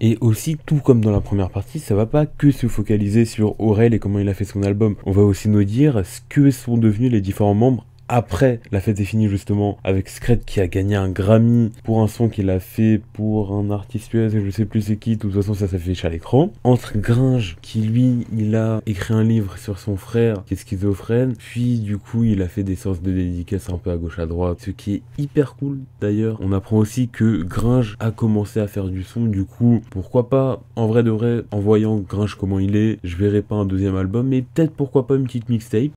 Et aussi, tout comme dans la première partie, ça va pas que se focaliser sur Aurel et comment il a fait son album. On va aussi nous dire ce que sont devenus les différents membres après la fête est finie, justement, avec Scred qui a gagné un Grammy pour un son qu'il a fait pour un artiste US et je sais plus c'est qui, de toute façon ça s'affiche à l'écran. Entre Gringe qui lui il a écrit un livre sur son frère qui est schizophrène, puis du coup il a fait des séances de dédicaces un peu à gauche à droite, ce qui est hyper cool d'ailleurs. On apprend aussi que Gringe a commencé à faire du son, du coup pourquoi pas, en vrai de vrai, en voyant Gringe comment il est, je verrai pas un deuxième album, mais peut-être pourquoi pas une petite mixtape.